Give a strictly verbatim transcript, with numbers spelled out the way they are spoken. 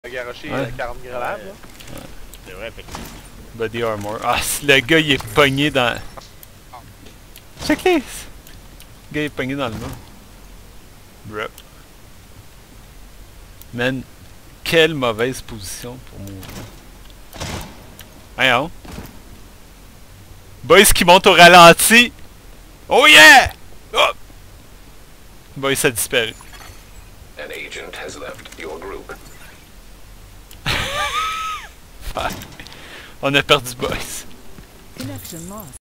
garoché ouais. quarante grenades. Ouais. Ouais. C'est vrai, fait que... Body armor. Ah, le gars il est pogné dans... Check les! Le gars il est pogné dans le mur. Bruh. Man, quelle mauvaise position pour mourir. Voyons. Boys qui monte au ralenti. Oh yeah! Oh! Boys, ça a disparu. An agent has left your group. On a perdu Boys. Connection lost.